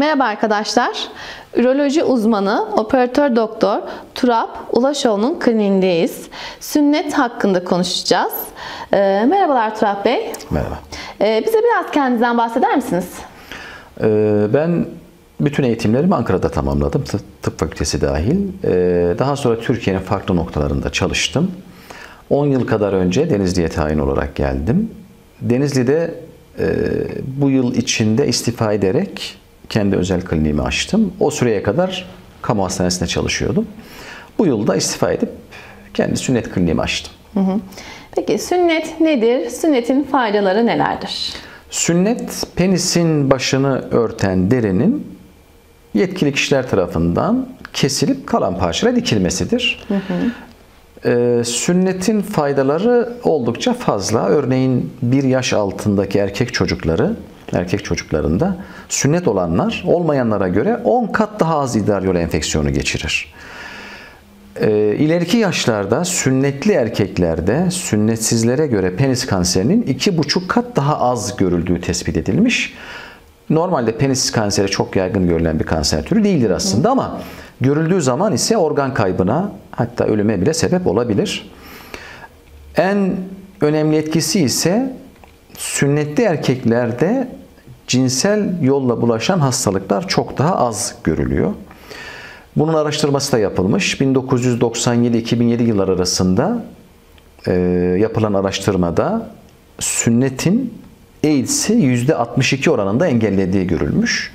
Merhaba arkadaşlar. Üroloji uzmanı operatör doktor Turap Ulaşoğlu'nun kliniğindeyiz. Sünnet hakkında konuşacağız. Merhabalar Turap Bey. Merhaba. Bize biraz kendinizden bahseder misiniz? Ben bütün eğitimlerimi Ankara'da tamamladım. Tıp fakültesi dahil. Daha sonra Türkiye'nin farklı noktalarında çalıştım. 10 yıl kadar önce Denizli'ye tayin olarak geldim. Denizli'de bu yıl içinde istifa ederek kendi özel kliniğimi açtım. O süreye kadar kamu hastanesinde çalışıyordum. Bu yılda istifa edip kendi sünnet kliniğimi açtım. Peki sünnet nedir? Sünnetin faydaları nelerdir? Sünnet, penisin başını örten derinin yetkili kişiler tarafından kesilip kalan parçaya dikilmesidir. Sünnetin faydaları oldukça fazla. Örneğin 1 yaş altındaki erkek çocuklarında sünnet olanlar olmayanlara göre 10 kat daha az idrar yolu enfeksiyonu geçirir. İleriki yaşlarda sünnetli erkeklerde sünnetsizlere göre penis kanserinin 2,5 kat daha az görüldüğü tespit edilmiş. Normalde penis kanseri çok yaygın görülen bir kanser türü değildir aslında ama görüldüğü zaman ise organ kaybına hatta ölüme bile sebep olabilir. En önemli etkisi ise sünnetli erkeklerde cinsel yolla bulaşan hastalıklar çok daha az görülüyor. Bunun araştırması da yapılmış. 1997-2007 yıllar arasında yapılan araştırmada sünnetin AIDS'i %62 oranında engellediği görülmüş.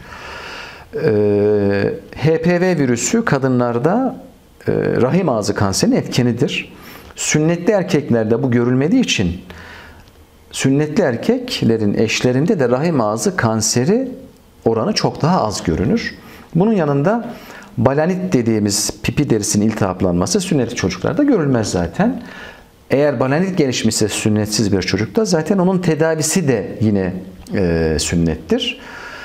HPV virüsü kadınlarda rahim ağzı kanserinin etkenidir. Sünnetli erkeklerde bu görülmediği için sünnetli erkeklerin eşlerinde de rahim ağzı kanseri oranı çok daha az görünür. Bunun yanında balanit dediğimiz pipi derisinin iltihaplanması sünnetli çocuklarda görülmez zaten. Eğer balanit gelişmişse sünnetsiz bir çocukta zaten onun tedavisi de yine sünnettir.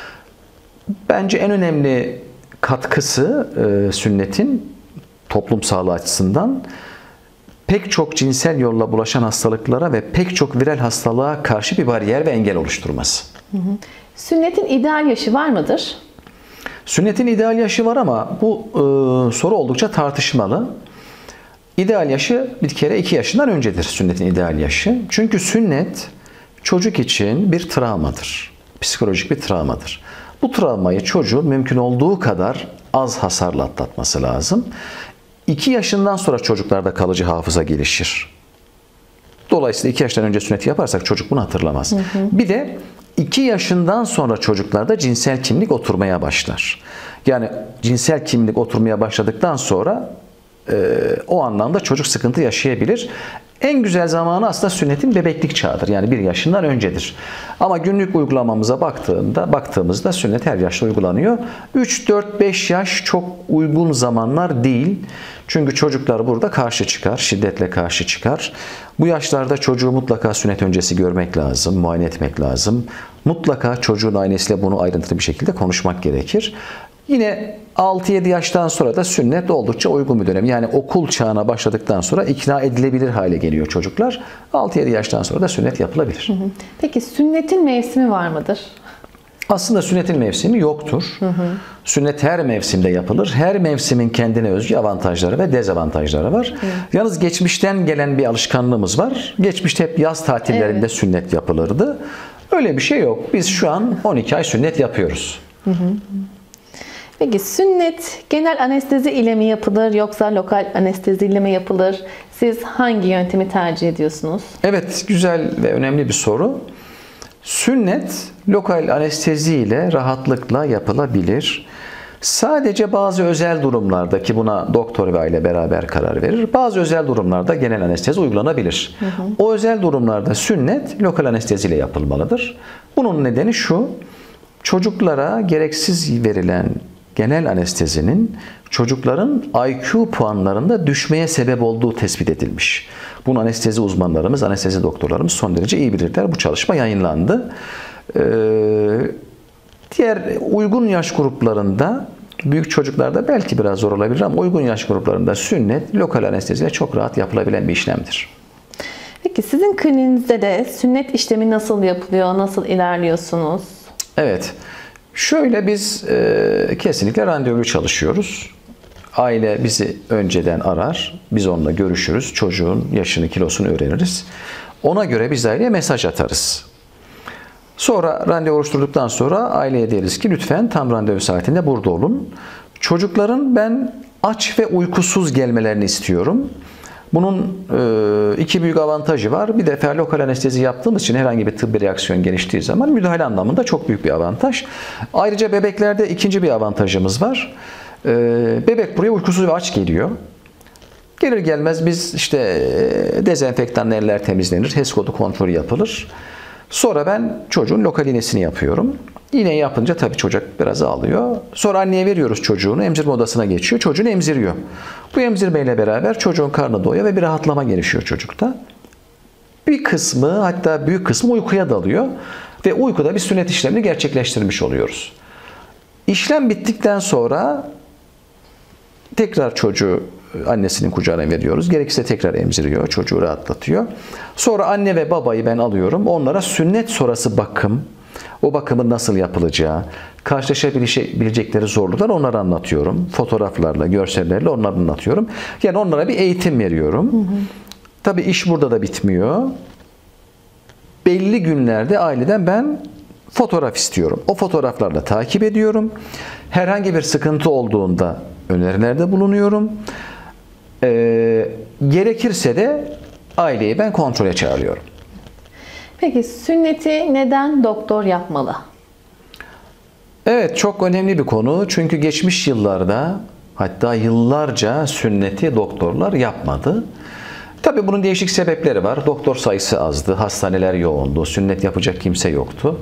Bence en önemli katkısı sünnetin toplum sağlığı açısından pek çok cinsel yolla bulaşan hastalıklara ve pek çok viral hastalığa karşı bir bariyer ve engel oluşturması. Sünnetin ideal yaşı var mıdır? Sünnetin ideal yaşı var ama bu soru oldukça tartışmalı. İdeal yaşı bir kere 2 yaşından öncedir sünnetin ideal yaşı. Çünkü sünnet çocuk için bir travmadır. Psikolojik bir travmadır. Bu travmayı çocuğun mümkün olduğu kadar az hasarla atlatması lazım. 2 yaşından sonra çocuklarda kalıcı hafıza gelişir. Dolayısıyla 2 yaştan önce sünneti yaparsak çocuk bunu hatırlamaz. Bir de 2 yaşından sonra çocuklarda cinsel kimlik oturmaya başlar. Yani cinsel kimlik oturmaya başladıktan sonra o anlamda çocuk sıkıntı yaşayabilir. En güzel zamanı aslında sünnetin bebeklik çağıdır. Yani 1 yaşından öncedir. Ama günlük uygulamamıza baktığımızda sünnet her yaşta uygulanıyor. 3, 4, 5 yaş çok uygun zamanlar değil. Çünkü çocuklar burada karşı çıkar, şiddetle karşı çıkar. Bu yaşlarda çocuğu mutlaka sünnet öncesi görmek lazım, muayene etmek lazım. Mutlaka çocuğun ailesiyle bunu ayrıntılı bir şekilde konuşmak gerekir. Yine 6-7 yaştan sonra da sünnet oldukça uygun bir dönem. Yani okul çağına başladıktan sonra ikna edilebilir hale geliyor çocuklar. 6-7 yaştan sonra da sünnet yapılabilir. Peki sünnetin mevsimi var mıdır? Aslında sünnetin mevsimi yoktur. Sünnet her mevsimde yapılır. Her mevsimin kendine özgü avantajları ve dezavantajları var. Yalnız geçmişten gelen bir alışkanlığımız var. Geçmişte hep yaz tatillerinde sünnet yapılırdı. Öyle bir şey yok. Biz şu an 12 ay sünnet yapıyoruz. Peki sünnet genel anestezi ile mi yapılır yoksa lokal anestezi ile mi yapılır? Siz hangi yöntemi tercih ediyorsunuz? Evet, güzel ve önemli bir soru. Sünnet lokal anestezi ile rahatlıkla yapılabilir. Sadece bazı özel durumlarda ki buna doktor ve aile beraber karar verir. Bazı özel durumlarda genel anestezi uygulanabilir. O özel durumlarda sünnet lokal anestezi ile yapılmalıdır. Bunun nedeni şu: çocuklara gereksiz verilen genel anestezinin çocukların IQ puanlarında düşmeye sebep olduğu tespit edilmiş. Bunu anestezi uzmanlarımız, anestezi doktorlarımız son derece iyi bilirler. Bu çalışma yayınlandı. Diğer uygun yaş gruplarında, büyük çocuklarda belki biraz zor olabilir ama uygun yaş gruplarında sünnet lokal anesteziyle çok rahat yapılabilen bir işlemdir. Peki sizin kliniğinizde de sünnet işlemi nasıl yapılıyor, nasıl ilerliyorsunuz? Evet. Şöyle biz kesinlikle randevulu çalışıyoruz. Aile bizi önceden arar, biz onunla görüşürüz, çocuğun yaşını, kilosunu öğreniriz. Ona göre biz aileye mesaj atarız. Sonra randevu oluşturduktan sonra aileye deriz ki lütfen tam randevu saatinde burada olun. Çocukların ben aç ve uykusuz gelmelerini istiyorum. Bunun iki büyük avantajı var. Bir defa lokal anestezi yaptığımız için herhangi bir tıbbi reaksiyon geliştiği zaman müdahale anlamında çok büyük bir avantaj. Ayrıca bebeklerde ikinci bir avantajımız var. Bebek buraya uykusuz ve aç geliyor. Gelir gelmez biz işte dezenfektanla eller temizlenir, HES kodu kontrolü yapılır. Sonra ben çocuğun lokal iğnesini yapıyorum. İğneyi yapınca tabii çocuk biraz ağlıyor. Sonra anneye veriyoruz çocuğunu, emzirme odasına geçiyor, çocuğunu emziriyor. Bu emzirmeyle beraber çocuğun karnı doyuyor ve bir rahatlama gelişiyor çocukta. Bir kısmı, hatta büyük kısmı uykuya dalıyor ve uykuda bir sünnet işlemini gerçekleştirmiş oluyoruz. İşlem bittikten sonra tekrar çocuğu annesinin kucağına veriyoruz. Gerekirse tekrar emziriyor, çocuğu rahatlatıyor. Sonra anne ve babayı ben alıyorum. Onlara sünnet sonrası bakım, o bakımın nasıl yapılacağı, karşılaşabilecekleri zorluklar onlara anlatıyorum. Fotoğraflarla, görsellerle onlara anlatıyorum. Yani onlara bir eğitim veriyorum. Tabii iş burada da bitmiyor. Belli günlerde aileden ben fotoğraf istiyorum. O fotoğraflarla takip ediyorum. Herhangi bir sıkıntı olduğunda önerilerde bulunuyorum. Gerekirse de aileyi ben kontrole çağırıyorum. Peki sünneti neden doktor yapmalı? Evet, çok önemli bir konu. Çünkü geçmiş yıllarda, hatta yıllarca sünneti doktorlar yapmadı. Tabii bunun değişik sebepleri var. Doktor sayısı azdı, hastaneler yoğundu, sünnet yapacak kimse yoktu.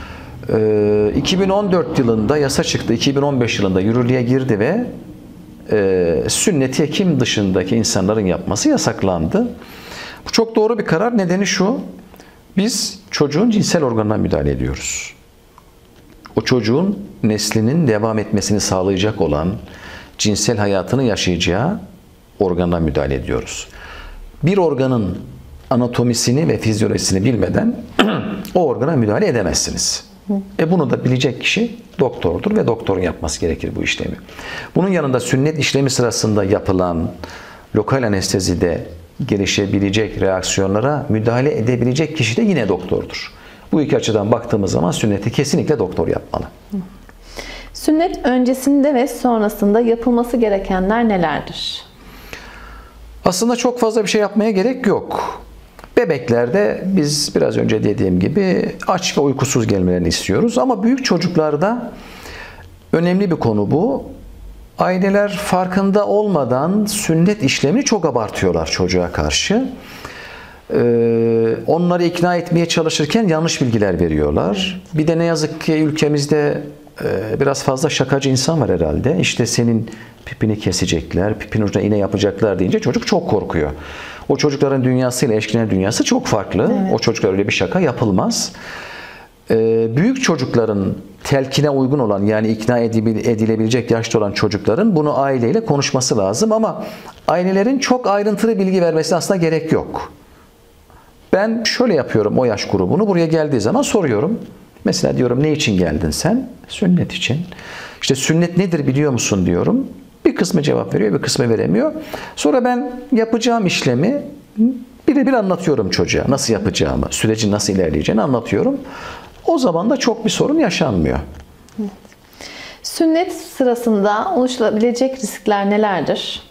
2014 yılında yasa çıktı, 2015 yılında yürürlüğe girdi ve sünneti hekim dışındaki insanların yapması yasaklandı. Bu çok doğru bir karar. Nedeni şu: biz çocuğun cinsel organına müdahale ediyoruz. O çocuğun neslinin devam etmesini sağlayacak olan, cinsel hayatını yaşayacağı organa müdahale ediyoruz. Bir organın anatomisini ve fizyolojisini bilmeden o organa müdahale edemezsiniz. Bunu da bilecek kişi doktordur ve doktorun yapması gerekir bu işlemi. Bunun yanında sünnet işlemi sırasında yapılan lokal anestezide gelişebilecek reaksiyonlara müdahale edebilecek kişi de yine doktordur. Bu iki açıdan baktığımız zaman sünneti kesinlikle doktor yapmalı. Sünnet öncesinde ve sonrasında yapılması gerekenler nelerdir? Aslında çok fazla bir şey yapmaya gerek yok. Bebeklerde biz biraz önce dediğim gibi aç ve uykusuz gelmelerini istiyoruz. Ama büyük çocuklarda önemli bir konu bu. Aileler farkında olmadan sünnet işlemini çok abartıyorlar çocuğa karşı. Onları ikna etmeye çalışırken yanlış bilgiler veriyorlar. Bir de ne yazık ki ülkemizde biraz fazla şakacı insan var herhalde. İşte senin pipini kesecekler, pipin ucuna iğne yapacaklar deyince çocuk çok korkuyor. O çocukların dünyasıyla eşkinler dünyası çok farklı. Evet. O çocuklar öyle bir şaka yapılmaz. Büyük çocukların telkine uygun olan, yani ikna edilebilecek yaşta olan çocukların bunu aileyle konuşması lazım. Ama ailelerin çok ayrıntılı bilgi vermesine aslında gerek yok. Ben şöyle yapıyorum o yaş grubunu. Buraya geldiği zaman soruyorum. Mesela diyorum, ne için geldin sen? Sünnet için. İşte sünnet nedir biliyor musun diyorum. Bir kısmı cevap veriyor, bir kısmı veremiyor. Sonra ben yapacağım işlemi birebir anlatıyorum çocuğa. Nasıl yapacağımı, sürecin nasıl ilerleyeceğini anlatıyorum. O zaman da çok bir sorun yaşanmıyor. Evet. Sünnet sırasında oluşabilecek riskler nelerdir?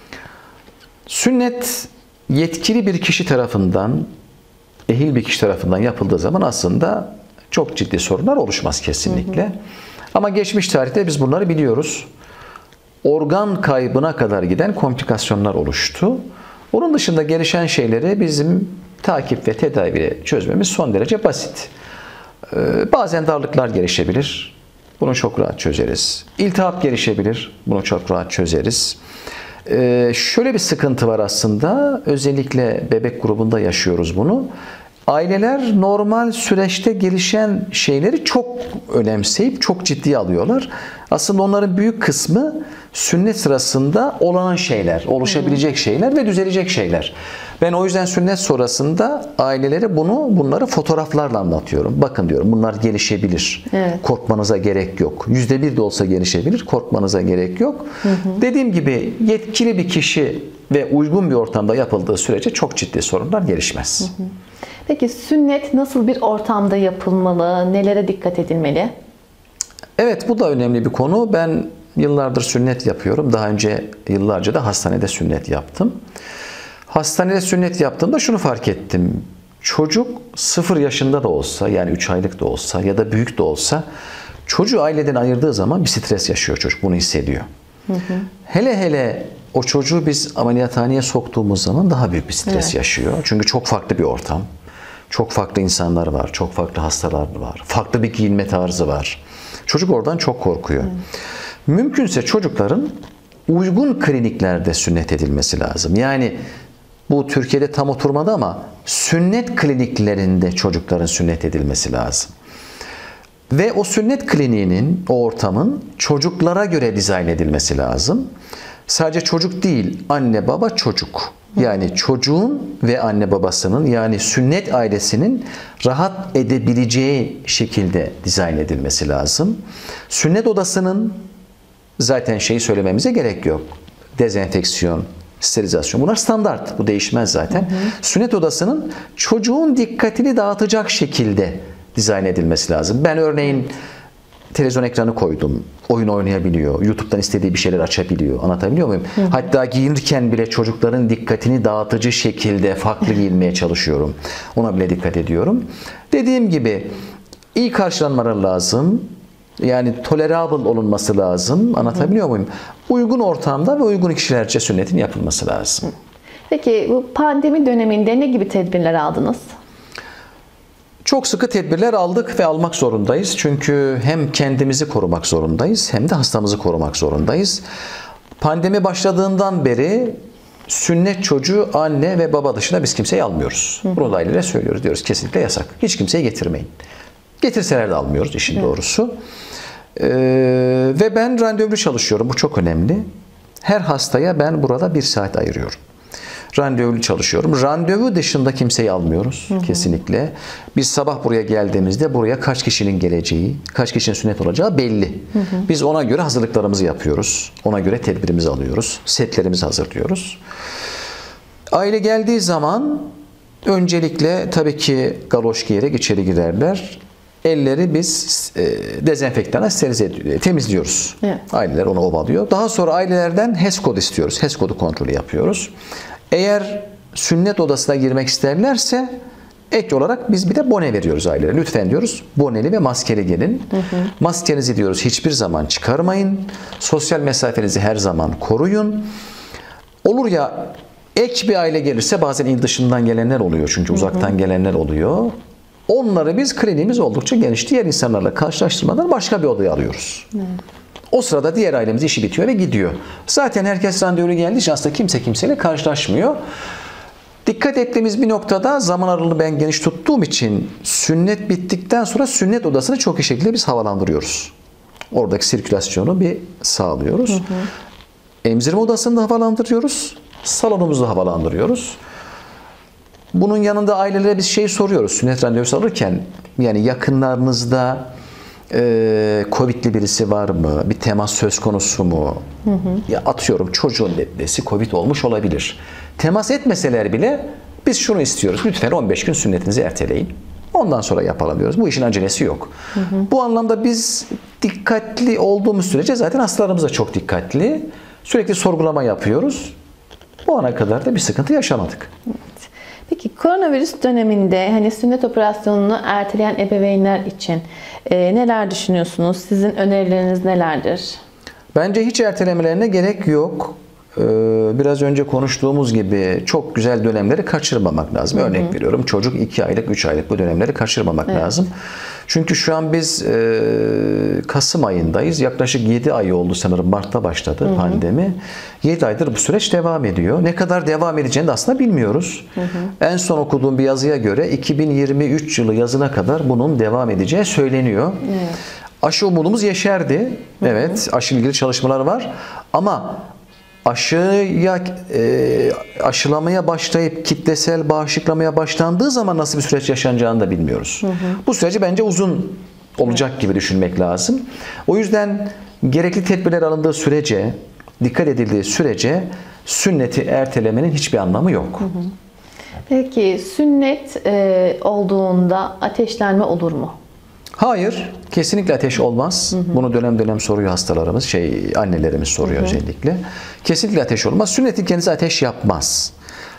Sünnet Yetkili bir kişi tarafından, ehil bir kişi tarafından yapıldığı zaman aslında çok ciddi sorunlar oluşmaz kesinlikle. Ama geçmiş tarihte biz bunları biliyoruz. Organ kaybına kadar giden komplikasyonlar oluştu. Onun dışında gelişen şeyleri bizim takip ve tedaviyle çözmemiz son derece basit. Bazen darlıklar gelişebilir. Bunu çok rahat çözeriz. İltihap gelişebilir. Bunu çok rahat çözeriz. Şöyle bir sıkıntı var aslında. Özellikle bebek grubunda yaşıyoruz bunu. Aileler normal süreçte gelişen şeyleri çok önemseyip çok ciddiye alıyorlar. Aslında onların büyük kısmı sünnet sırasında olan şeyler, oluşabilecek şeyler ve düzelecek şeyler. Ben o yüzden sünnet sonrasında ailelere bunları fotoğraflarla anlatıyorum. Bakın diyorum, bunlar gelişebilir. Evet. Korkmanıza gerek yok. %1 de olsa gelişebilir. Korkmanıza gerek yok. Dediğim gibi yetkili bir kişi ve uygun bir ortamda yapıldığı sürece çok ciddi sorunlar gelişmez. Peki sünnet nasıl bir ortamda yapılmalı? Nelere dikkat edilmeli? Evet, bu da önemli bir konu. Ben yıllardır sünnet yapıyorum. Daha önce yıllarca da hastanede sünnet yaptım. Hastanede sünnet yaptığımda şunu fark ettim. Çocuk 0 yaşında da olsa, yani 3 aylık da olsa ya da büyük de olsa, çocuğu aileden ayırdığı zaman bir stres yaşıyor çocuk. Bunu hissediyor. Hele hele o çocuğu biz ameliyathaneye soktuğumuz zaman daha büyük bir stres yaşıyor. Çünkü çok farklı bir ortam. Çok farklı insanlar var. Çok farklı hastalar var. Farklı bir giyinme tarzı var. Çocuk oradan çok korkuyor. Mümkünse çocukların uygun kliniklerde sünnet edilmesi lazım. Yani bu Türkiye'de tam oturmadı ama sünnet kliniklerinde çocukların sünnet edilmesi lazım. Ve o sünnet kliniğinin, o ortamın çocuklara göre dizayn edilmesi lazım. Sadece çocuk değil, anne baba çocuk. Yani çocuğun ve anne babasının, yani sünnet ailesinin rahat edebileceği şekilde dizayn edilmesi lazım. Sünnet odasının zaten şeyi söylememize gerek yok. Dezenfeksiyon, sterilizasyon, bunlar standart. Bu değişmez zaten. Sünnet odasının çocuğun dikkatini dağıtacak şekilde dizayn edilmesi lazım. Ben örneğin televizyon ekranı koydum. Oyun oynayabiliyor. YouTube'dan istediği bir şeyler açabiliyor. Anlatabiliyor muyum? Hatta giyinirken bile çocukların dikkatini dağıtıcı şekilde farklı giyinmeye çalışıyorum. Ona bile dikkat ediyorum. Dediğim gibi iyi karşılanmaları lazım. Yani tolerable olunması lazım. Anlatabiliyor muyum? Uygun ortamda ve uygun kişilerce sünnetin yapılması lazım. Peki bu pandemi döneminde ne gibi tedbirler aldınız? Çok sıkı tedbirler aldık ve almak zorundayız. Çünkü hem kendimizi korumak zorundayız hem de hastamızı korumak zorundayız. Pandemi başladığından beri sünnet çocuğu anne ve baba dışında biz kimseyi almıyoruz. Bunu da ailelere söylüyoruz. Diyoruz kesinlikle yasak. Hiç kimseyi getirmeyin. Getirseler de almıyoruz işin doğrusu. Ve ben randevulu çalışıyorum. Bu çok önemli. Her hastaya ben burada 1 saat ayırıyorum. Randevulu çalışıyorum. Randevu dışında kimseyi almıyoruz kesinlikle. Biz sabah buraya geldiğimizde buraya kaç kişinin geleceği, kaç kişinin sünnet olacağı belli. Biz ona göre hazırlıklarımızı yapıyoruz. Ona göre tedbirimizi alıyoruz. Setlerimizi hazırlıyoruz. Aile geldiği zaman öncelikle tabii ki galoş giyerek içeri girerler. Elleri biz dezenfektanla temizliyoruz. Evet. Aileler onu ovalıyor. Daha sonra ailelerden HES kodu istiyoruz. HES kodu kontrolü yapıyoruz. Eğer sünnet odasına girmek isterlerse ek olarak biz bir de bone veriyoruz ailelere. Lütfen diyoruz boneli ve maskeli gelin. Maskenizi diyoruz hiçbir zaman çıkarmayın. Sosyal mesafenizi her zaman koruyun. Olur ya ek bir aile gelirse bazen il dışından gelenler oluyor. Çünkü uzaktan gelenler oluyor. Onları biz kliniğimiz oldukça geniş. Diğer insanlarla karşılaştırmadan başka bir odaya alıyoruz. O sırada diğer ailemiz işi bitiyor ve gidiyor. Zaten herkes randevulu geldiği için aslında kimse kimseyle karşılaşmıyor. Dikkat ettiğimiz bir noktada zaman aralığını ben geniş tuttuğum için sünnet bittikten sonra sünnet odasını çok iyi şekilde biz havalandırıyoruz. Oradaki sirkülasyonu bir sağlıyoruz. Emzirme odasını da havalandırıyoruz. Salonumuzu da havalandırıyoruz. Bunun yanında ailelere biz şey soruyoruz sünnet randevusu alırken, yani yakınlarınızda Covid'li birisi var mı? Bir temas söz konusu mu? Ya atıyorum çocuğun dedesi Covid olmuş olabilir. Temas etmeseler bile biz şunu istiyoruz. Lütfen 15 gün sünnetinizi erteleyin. Ondan sonra yapalım diyoruz. Bu işin acelesi yok. Bu anlamda biz dikkatli olduğumuz sürece zaten hastalarımız da çok dikkatli. Sürekli sorgulama yapıyoruz. Bu ana kadar da bir sıkıntı yaşamadık. Peki koronavirüs döneminde hani sünnet operasyonunu erteleyen ebeveynler için neler düşünüyorsunuz? Sizin önerileriniz nelerdir? Bence hiç ertelemelerine gerek yok. Biraz önce konuştuğumuz gibi çok güzel dönemleri kaçırmamak lazım. Örnek veriyorum, çocuk 2 aylık, 3 aylık bu dönemleri kaçırmamak lazım. Çünkü şu an biz Kasım ayındayız. Yaklaşık 7 ay oldu sanırım. Mart'ta başladı pandemi. 7 aydır bu süreç devam ediyor. Ne kadar devam edeceğini de aslında bilmiyoruz. En son okuduğum bir yazıya göre 2023 yılı yazına kadar bunun devam edeceği söyleniyor. Aşı umudumuz yeşerdi. Evet, aşı ilgili çalışmalar var. Ama aşılamaya başlayıp kitlesel bağışıklamaya başlandığı zaman nasıl bir süreç yaşanacağını da bilmiyoruz. Bu süreci bence uzun olacak gibi düşünmek lazım. O yüzden gerekli tedbirler alındığı sürece, dikkat edildiği sürece sünneti ertelemenin hiçbir anlamı yok. Peki sünnet olduğunda ateşlenme olur mu? Hayır, kesinlikle ateş olmaz. Bunu dönem dönem soruyor hastalarımız, annelerimiz soruyor özellikle. Kesinlikle ateş olmaz. Sünnetin kendisi ateş yapmaz.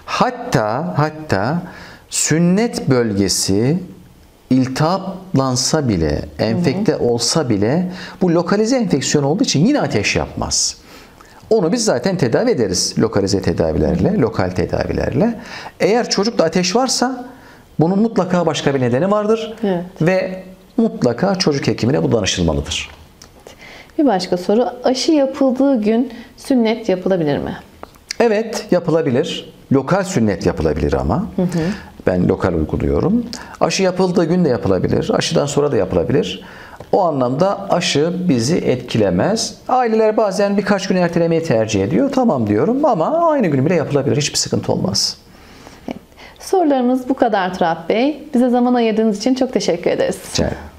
Hatta sünnet bölgesi iltihaplansa bile, enfekte olsa bile bu lokalize enfeksiyon olduğu için yine ateş yapmaz. Onu biz zaten tedavi ederiz lokalize tedavilerle, lokal tedavilerle. Eğer çocukta ateş varsa bunun mutlaka başka bir nedeni vardır. Evet. Ve mutlaka çocuk hekimine bu danışılmalıdır. Bir başka soru, aşı yapıldığı gün sünnet yapılabilir mi? Evet, yapılabilir. Lokal sünnet yapılabilir ama. Ben lokal uyguluyorum. Aşı yapıldığı gün de yapılabilir. Aşıdan sonra da yapılabilir. O anlamda aşı bizi etkilemez. Aileler bazen birkaç gün ertelemeyi tercih ediyor. Tamam diyorum ama aynı gün bile yapılabilir. Hiçbir sıkıntı olmaz. Sorularımız bu kadar Turab Bey. Bize zaman ayırdığınız için çok teşekkür ederiz. Rica ederim.